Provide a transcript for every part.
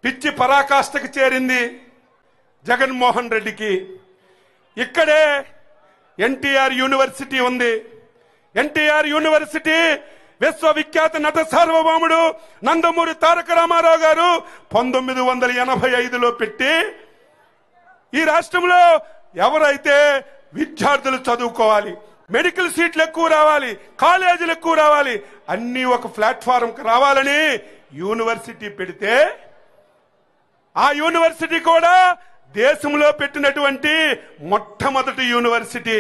పిచ్చి పరాకాష్ఠకు చేరింది జగన్మోహన్ రెడ్డికి. ఇక్కడే ఎన్టీఆర్ యూనివర్సిటీ ఉంది. ఎన్టీఆర్ యూనివర్సిటీ విశ్వవిఖ్యాత నట సార్వభౌముడు నందమూరి తారక రామారావు గారు 1985లో పెట్టి ఈ రాష్ట్రంలో ఎవరైతే విద్యార్థులు చదువుకోవాలి, మెడికల్ సీట్లు ఎక్కువ రావాలి, కాలేజీలు ఎక్కువ రావాలి, అన్ని ఒక ప్లాట్ఫారంకి రావాలని యూనివర్సిటీ పెడితే ఆ యూనివర్సిటీ కూడా దేశంలో పెట్టినటువంటి మొట్టమొదటి యూనివర్సిటీ.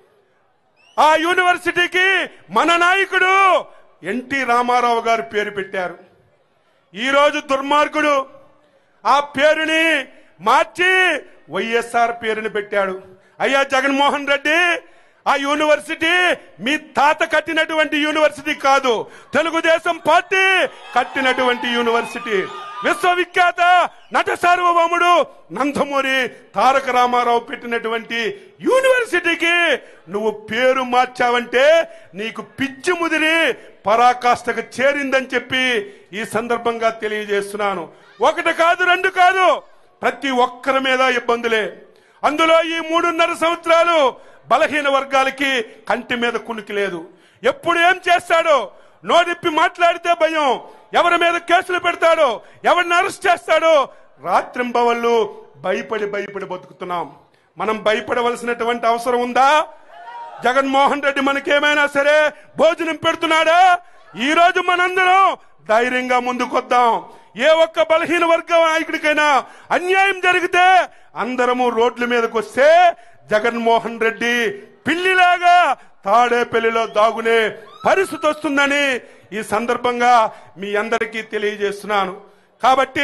ఆ యూనివర్సిటీకి మన నాయకుడు ఎన్టీ రామారావు గారు పేరు పెట్టారు. ఈరోజు దుర్మార్గుడు ఆ పేరుని మార్చి వైఎస్ఆర్ పేరుని పెట్టాడు. అయ్యా జగన్మోహన్ రెడ్డి, ఆ యూనివర్సిటీ మీ తాత కట్టినటువంటి యూనివర్సిటీ కాదు, తెలుగుదేశం పార్టీ కట్టినటువంటి యూనివర్సిటీ. విశ్వవిఖ్యాత నట సార్వభౌముడు నందమూరి తారక రామారావు పెట్టినటువంటి యూనివర్సిటీకి నువ్వు పేరు మార్చావంటే నీకు పిచ్చి ముదిరి పరాకాష్ఠకు చేరిందని చెప్పి ఈ సందర్భంగా తెలియజేస్తున్నాను. ఒకటి కాదు, రెండు కాదు, ప్రతి ఒక్కరి మీద ఇబ్బందులే. అందులో ఈ 3.5 సంవత్సరాలు బలహీన వర్గాలకి కంటి మీద కునికి లేదు. ఎప్పుడు ఏం చేస్తాడో నోడిప్పి మాట్లాడితే భయం, ఎవరి మీద కేసులు పెడతాడో, ఎవరిని అరెస్ట్ చేస్తాడో రాత్రింబవళ్ళు భయపడి బతుకుతున్నాం. మనం భయపడవలసినటువంటి అవసరం ఉందా? జగన్మోహన్ రెడ్డి మనకేమైనా సరే భోజనం పెడుతున్నాడా? ఈ రోజు మనందరం ధైర్యంగా ముందుకొద్దాం. ఏ ఒక్క బలహీన వర్గ నాయకుడికైనా అన్యాయం జరిగితే అందరము రోడ్ల మీదకి వస్తే జగన్మోహన్ రెడ్డి పిల్లిలాగా తాడేపల్లిలో దాగునే పరిస్థితి వస్తుందని ఈ సందర్భంగా మీ అందరికీ తెలియజేస్తున్నాను. కాబట్టి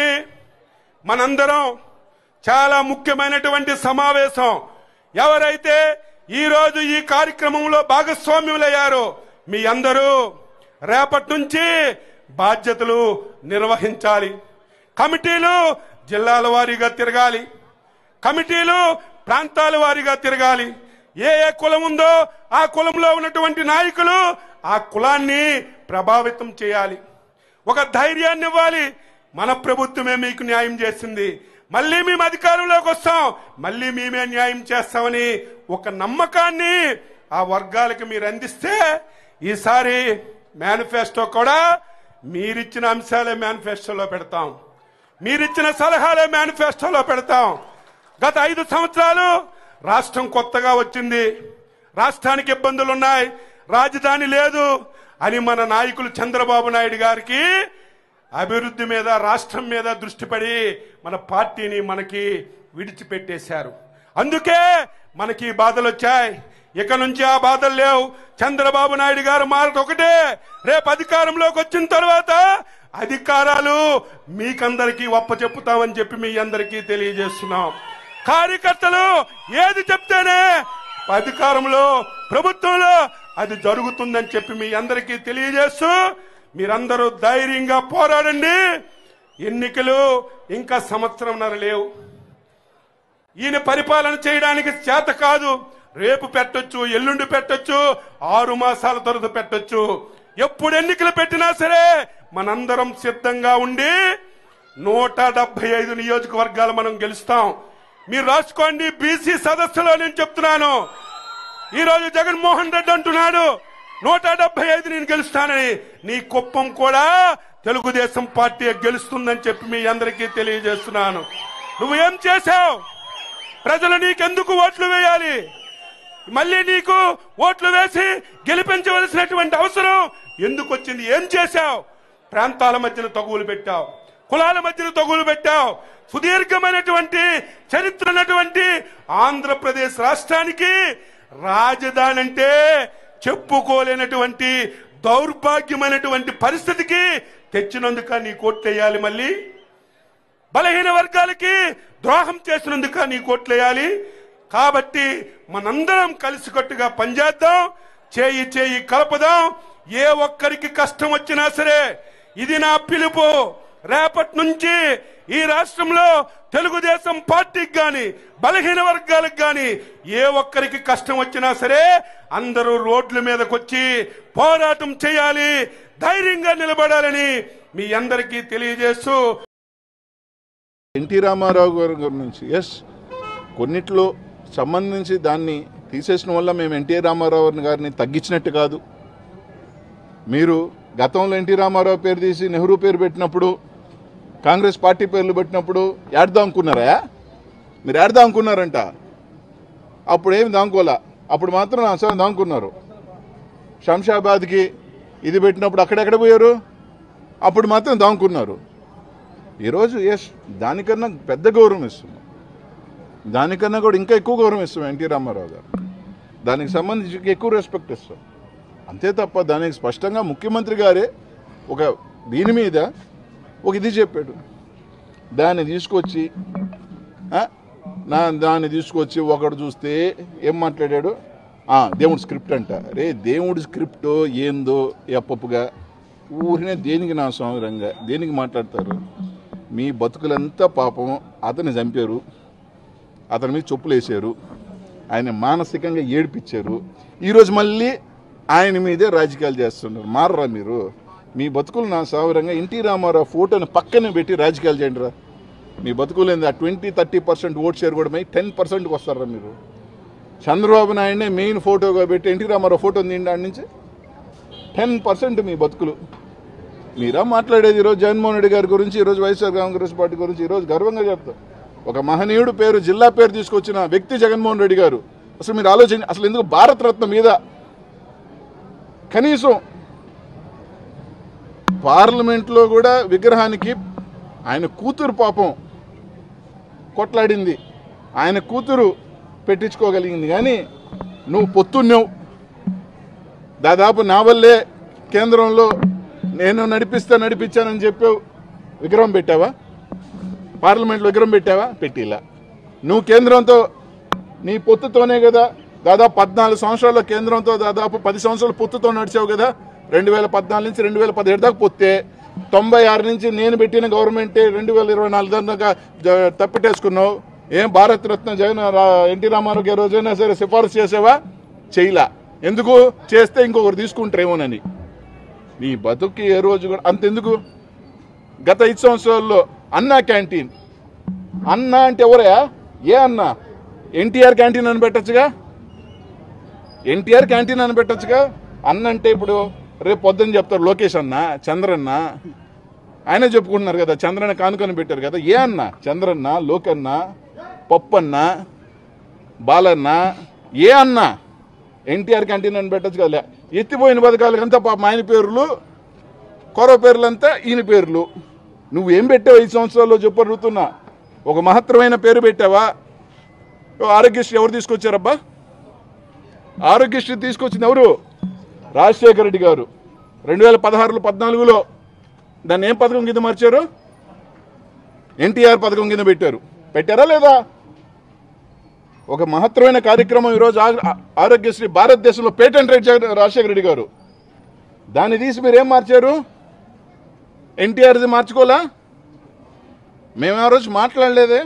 మనందరం చాలా ముఖ్యమైనటువంటి సమావేశం. ఎవరైతే ఈరోజు ఈ కార్యక్రమంలో భాగస్వామ్యులయ్యారో మీ అందరూ రేపటి నుంచి బాధ్యతలు నిర్వహించాలి. కమిటీలు జిల్లాల వారీగా తిరగాలి, కమిటీలు ప్రాంతాల వారీగా తిరగాలి. ఏ ఏ కులం ఉందో ఆ కులంలో ఉన్నటువంటి నాయకులు ఆ కులాన్ని ప్రభావితం చేయాలి, ఒక ధైర్యాన్ని ఇవ్వాలి. మన ప్రభుత్వమే మీకు న్యాయం చేసింది, మళ్ళీ మేము అధికారంలోకి వస్తాం, మళ్ళీ మేమే న్యాయం చేస్తామని ఒక నమ్మకాన్ని ఆ వర్గాలకు మీరు అందిస్తే ఈసారి మేనిఫెస్టో కూడా మీరిచ్చిన అంశాలే మేనిఫెస్టోలో పెడతాం, మీరిచ్చిన సలహాలే మేనిఫెస్టోలో పెడతాం. గత 5 సంవత్సరాలు రాష్ట్రం కొత్తగా వచ్చింది, రాష్ట్రానికి ఇబ్బందులున్నాయి, రాజధాని లేదు అని మన నాయకులు చంద్రబాబు నాయుడు గారికి అభివృద్ధి మీద, రాష్ట్రం మీద దృష్టి పడి మన పార్టీని మనకి విడిచిపెట్టేశారు. అందుకే మనకి బాధలు వచ్చాయి. ఇక నుంచి ఆ బాధలు లేవు. చంద్రబాబు నాయుడు గారు మాట ఒకటే, రేపు అధికారంలోకి వచ్చిన తర్వాత అధికారాలు మీకందరికీ చెప్పుతామని చెప్పి మీ అందరికీ తెలియజేస్తున్నాం. కార్యకర్తలు ఏది చెప్తేనే అధికారంలో, ప్రభుత్వంలో అది జరుగుతుందని చెప్పి మీ అందరికీ తెలియజేస్తూ మీరందరూ ధైర్యంగా పోరాడండి. ఎన్నికలు ఇంకా 1.5 సంవత్సరం లేవు. ఈయన పరిపాలన చేయడానికి చేత కాదు. రేపు పెట్టొచ్చు, ఎల్లుండి పెట్టొచ్చు, 6 మాసాల తర్వాత పెట్టొచ్చు. ఎప్పుడు ఎన్నికలు పెట్టినా సరే మనందరం సిద్ధంగా ఉండి 175 నియోజకవర్గాలు మనం గెలుస్తాం. మీరు రాసుకోండి. బీసీ సదస్సులో నేను చెప్తున్నాను, ఈరోజు జగన్మోహన్ రెడ్డి అంటున్నాడు 175 నేను గెలుస్తానని. నీ కుప్పం కూడా తెలుగుదేశం పార్టీ గెలుస్తుందని చెప్పి మీ అందరికీ తెలియజేస్తున్నాను. నువ్వు ఏం చేశావు? ప్రజలు నీకెందుకు ఓట్లు వేయాలి? మళ్ళీ నీకు ఓట్లు వేసి గెలిపించవలసినటువంటి అవసరం ఎందుకు వచ్చింది? ఏం చేశావు? ప్రాంతాల మధ్యన తగువులు పెట్టావు, కులాల మధ్యన తగువులు పెట్టావు. సుదీర్ఘమైనటువంటి చరిత్ర ఉన్నటువంటి ఆంధ్రప్రదేశ్ రాష్ట్రానికి రాజధాని అంటే చెప్పుకోలేనటువంటి దౌర్భాగ్యమైనటువంటి పరిస్థితికి తెచ్చినందుక నీ కోట్లేయాలి. మళ్ళీ బలహీన వర్గాలకి ద్రోహం చేసినందుక నీ కోట్లేయాలి. కాబట్టి మనందరం కలిసికట్టుగా పనిచేద్దాం, చేయి చేయి కలపదాం. ఏ ఒక్కరికి కష్టం వచ్చినా సరే ఇది నా పిలుపు. రేపటి నుంచి ఈ రాష్ట్రంలో తెలుగుదేశం పార్టీకి గాని, బలహీన వర్గాలకు గాని ఏ ఒక్కరికి కష్టం వచ్చినా సరే అందరూ రోడ్ల మీదకి వచ్చి పోరాటం చేయాలి, ధైర్యంగా నిలబడాలని మీ అందరికీ తెలియజేస్తూ ఎన్టీ రామారావు గారి గురించి ఎస్ కొన్నిట్లో సంబంధించి దాన్ని తీసేసిన వల్ల మేము ఎన్టీ రామారావు గారిని తగ్గించినట్టు కాదు. మీరు గతంలో ఎన్టీ రామారావు పేరు తీసి నెహ్రూ పేరు పెట్టినప్పుడు, కాంగ్రెస్ పార్టీ పేర్లు పెట్టినప్పుడు ఏడదాం అనుకున్నారా? మీరు ఏడదాం అనుకున్నారంట. అప్పుడు ఏమి దాంకోలా, అప్పుడు మాత్రం అసలు దాంకున్నారు. శంషాబాద్కి ఇది పెట్టినప్పుడు అక్కడెక్కడ పోయారు? అప్పుడు మాత్రం దాంకున్నారు. ఈరోజు ఎస్ దానికన్నా పెద్ద గౌరవం ఇస్తున్నాం, దానికన్నా కూడా ఇంకా ఎక్కువ గౌరవం ఇస్తాం ఎన్టీ రామారావు గారు. దానికి సంబంధించి ఎక్కువ రెస్పెక్ట్ ఇస్తాం. అంతే తప్ప దానికి స్పష్టంగా ముఖ్యమంత్రి గారే ఒక దీని మీద ఒక ఇది చెప్పాడు. దాన్ని తీసుకొచ్చి ఒకడు చూస్తే ఏం మాట్లాడాడు? దేవుడి స్క్రిప్ట్ అంట. రే దేవుడి స్క్రిప్ట్ ఏందో ఎప్పప్పుగా ఊరినే దేనికి నా సంవరంగా దేనికి మాట్లాడతారు? మీ బతుకులంతా పాపం అతన్ని చంపారు, అతని మీద చెప్పులు వేసారు, ఆయన మానసికంగా ఏడిపించారు. ఈరోజు మళ్ళీ ఆయన మీదే రాజకీయాలు చేస్తున్నారు. మారరా మీరు? మీ బతుకులు నా సావరంగా ఎన్టీ రామారావు ఫోటోని పక్కనే పెట్టి రాజకీయాలు చేయండి రా. మీ బతుకులు ఏంది? ఆ 20-30% ఓట్ షేర్ కూడా 10%కి వస్తారా మీరు? చంద్రబాబు నాయుడినే మెయిన్ ఫోటోగా పెట్టి ఎన్టీ రామారావు ఫోటో తీయండి, ఆడి నుంచి 10% మీ బతుకులు. మీరా మాట్లాడేది? ఈరోజు జగన్మోహన్ రెడ్డి గారి గురించి, ఈరోజు వైఎస్ఆర్ కాంగ్రెస్ పార్టీ గురించి ఈరోజు గర్వంగా చెప్తారు. ఒక మహనీయుడు పేరు, జిల్లా పేరు తీసుకొచ్చిన వ్యక్తి జగన్మోహన్ రెడ్డి గారు. అసలు మీరు ఆలోచించి, అసలు ఎందుకు భారతరత్న మీద కనీసం పార్లమెంట్లో కూడా విగ్రహానికి ఆయన కూతురు పాపం కొట్లాడింది, ఆయన కూతురు పెట్టించుకోగలిగింది. కానీ నువ్వు పొత్తున్నావు, దాదాపు నా వల్లే కేంద్రంలో నేను నడిపించానని చెప్పావు. విగ్రహం పెట్టావా? పార్లమెంట్లో విగ్రహం పెట్టావా? పెట్టిలా. నువ్వు కేంద్రంతో నీ పొత్తుతోనే కదా దాదాపు 14 సంవత్సరాల కేంద్రంతో దాదాపు 10 సంవత్సరాల పొత్తుతో నడిచావు కదా. 2014 నుంచి 2017 దాకా పొత్తే. 96 నుంచి నేను పెట్టిన గవర్నమెంటే 2024 దాకా తప్పిటేసుకున్నావు. ఏం భారతరత్న ఎన్టీ రామారావు గారు రోజైనా సరే సిఫారసు చేసావా? చేయలా. ఎందుకు? చేస్తే ఇంకొకరు తీసుకుంటారేమోనని. నీ బతుక్కి ఏ రోజు కూడా అంతెందుకు? గత 5 సంవత్సరాల్లో అన్నా క్యాంటీన్, అన్నా అంటే ఎవరయా? ఏ అన్నా? ఎన్టీఆర్ క్యాంటీన్ అని పెట్టచ్చుగా, ఎన్టీఆర్ క్యాంటీన్ అని పెట్టచ్చుగా. అన్న అంటే ఇప్పుడు రేపు పొద్దున్న చెప్తారు లోకేష్ అన్న, చంద్రన్న, ఆయనే చెప్పుకుంటున్నారు కదా, చంద్రన్న కానుకొని పెట్టారు కదా. ఏ అన్న? చంద్రన్న, లోకన్న, పప్పన్న, బాలన్న, ఏ అన్న? ఎన్టీఆర్ క్యాంటీన్ అని పెట్టచ్చు కదా. ఎత్తిపోయిన పథకాలకంతా పాపం ఆయన పేర్లు, కొరవ పేర్లంతా ఈయన పేర్లు. నువ్వేం పెట్టావు 5 సంవత్సరాల్లో చెప్పు అడుగుతున్నా. ఒక మహత్తరమైన పేరు పెట్టావా? ఆరోగ్యశ్రీ ఎవరు తీసుకొచ్చారబ్బా? ఆరోగ్యశ్రీ తీసుకొచ్చింది ఎవరు? రాజశేఖర రెడ్డి గారు. 2016-14లో దాన్ని ఏం పథకం కింద మార్చారు? ఎన్టీఆర్ పథకం కింద పెట్టారా లేదా? ఒక మహత్తరమైన కార్యక్రమం ఈరోజు ఆరోగ్యశ్రీ భారతదేశంలో పేటెంట్ రైట్ రాజశేఖర రెడ్డి గారు. దాన్ని తీసి మీరేం మార్చారు? ఎన్టీఆర్ది మార్చుకోలా? మేము ఆ రోజు మాట్లాడలేదే.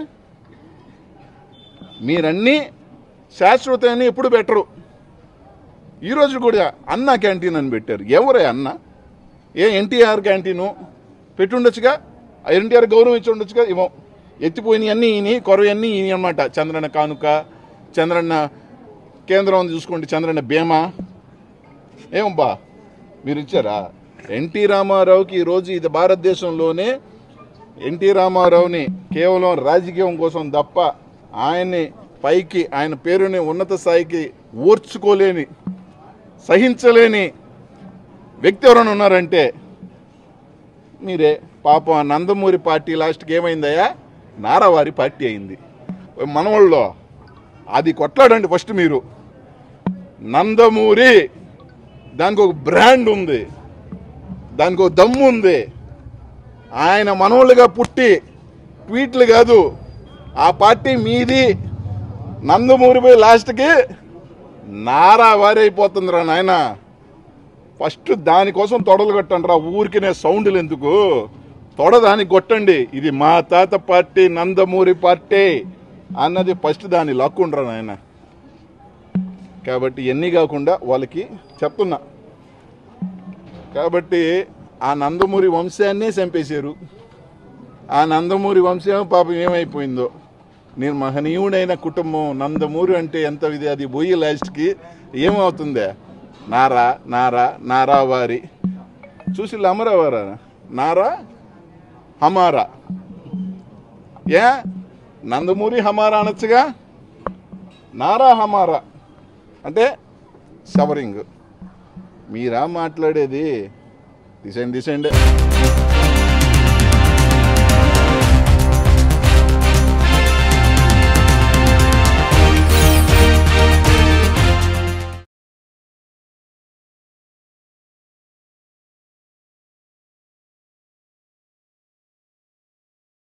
మీరన్నీ శాశ్వతాన్ని ఎప్పుడు పెట్టరు. ఈరోజు కూడా అన్నా క్యాంటీన్ అని పెట్టారు. ఎవరే అన్న? ఎన్టీఆర్ క్యాంటీను పెట్టుండొచ్చుగా, ఎన్టీఆర్ గౌరవం ఇచ్చి ఉండొచ్చుగా. ఇవ్వం. ఎత్తిపోయినవి అన్నీ ఈయన, కొరవన్నీ ఈయన అనమాట. చంద్రన్న కానుక, చంద్రన్న కేంద్రం చూసుకోండి, చంద్రన్న బీమా. ఏమబ్బా మీరు ఇచ్చారా? ఎన్టీ రామారావుకి ఈరోజు ఇది భారతదేశంలోనే ఎన్టీ రామారావుని కేవలం రాజకీయం కోసం తప్ప ఆయన్ని పైకి, ఆయన పేరుని ఉన్నత స్థాయికి ఓర్చుకోలేని, సహించలేని వ్యక్తి ఎవరైనా ఉన్నారంటే మీరే. పాపం ఆ నందమూరి పార్టీ లాస్ట్కి ఏమైందయ్యా? నారావారి పార్టీ అయింది. మనవాళ్ళలో అది కొట్లాడండి ఫస్ట్ మీరు. నందమూరి దానికి ఒక బ్రాండ్ ఉంది, దానికి ఒక దమ్ము ఉంది. ఆయన మనోళ్ళుగా పుట్టి ట్వీట్లు కాదు, ఆ పార్టీ మీది. నందమూరి పోయి లాస్ట్కి నారావారి అయిపోతుందిరా నాయన. ఫస్ట్ దానికోసం తొడలు కొట్టండి రా. ఊరికినే సౌండ్లు ఎందుకు? తొడ దానికి కొట్టండి. ఇది మా తాత పార్టీ, నందమూరి పార్టీ అన్నది ఫస్ట్ దాన్ని లాక్కుండ్రా నాయన. కాబట్టి ఎన్ని కాకుండా వాళ్ళకి చెప్తున్నా. కాబట్టి ఆ నందమూరి వంశాన్నే చంపేశారు. ఆ నందమూరి వంశం పాపం ఏమైపోయిందో. నేను మహనీయుడైన కుటుంబం నందమూరి అంటే ఎంత ఇది, అది పోయి లాస్ట్కి ఏమవుతుందే? నారా నారా నారా వారి చూసి అమరావారా నారా హమారా, ఏ నందమూరి హమారా అనొచ్చుగా, నారా హమారా అంటే సవరింగ్. మీరా మాట్లాడేది? దిశండి